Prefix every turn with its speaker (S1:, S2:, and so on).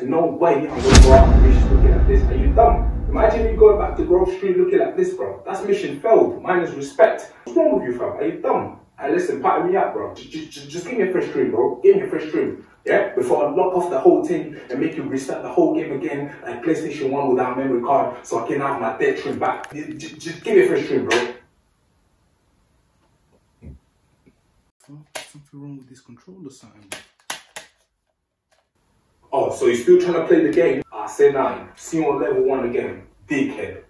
S1: no way I'm gonna go out on missions looking like this. Are you dumb? Imagine you going back to Grove Street looking like this, bro. That's mission failed. Mine is respect. What's wrong with you, fam? Are you dumb? Hey, listen, pattern me up, bro. Just give me a fresh stream, bro. Give me a fresh stream. Yeah? Before I lock off the whole thing and make you restart the whole game again, like PlayStation 1 without memory card, so I can have my dead stream back. Just give me a fresh stream, bro. Something wrong with this controller or something. Oh, so you're still trying to play the game? I say 9. See you on level 1 again, dickhead.